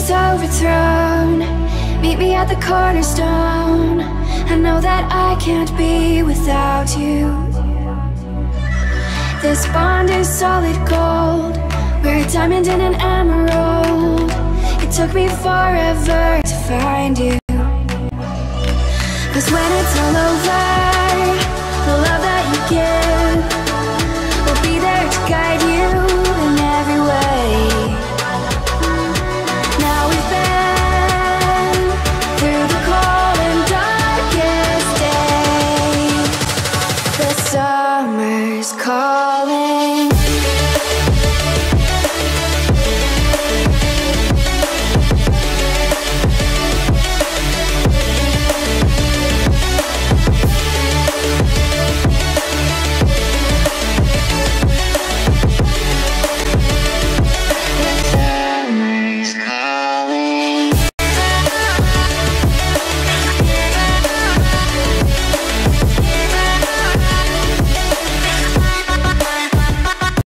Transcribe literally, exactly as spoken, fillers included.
is overthrown, meet me at the cornerstone. I know that I can't be without you. This bond is solid gold, we're a diamond and an emerald. It took me forever to find you. Cause when it's all over, the love that you give will be there to guide you.